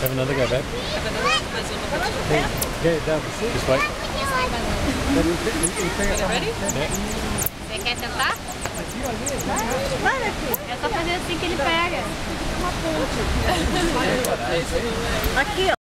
Have another go, babe. Have another? There's another. Yeah, down. Just wait. Ready? Yeah. Você quer tentar? É só fazer assim que ele pega. Aqui, ó.